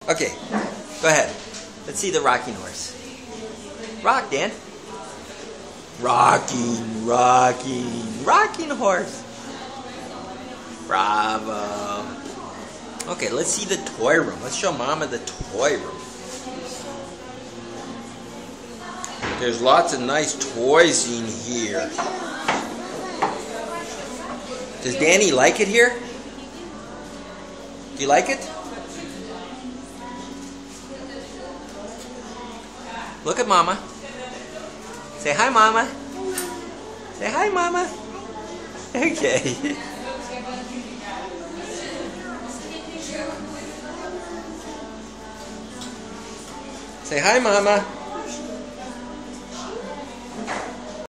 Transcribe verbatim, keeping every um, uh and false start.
Okay, go ahead. Let's see the rocking horse. Rock, Dan. Rocking, rocking, rocking horse. Bravo. Okay, let's see the toy room. Let's show Mama the toy room. There's lots of nice toys in here. Does Danny like it here? Do you like it? Look at Mama. Say hi, Mama. Say hi, Mama. Okay. Say hi, Mama.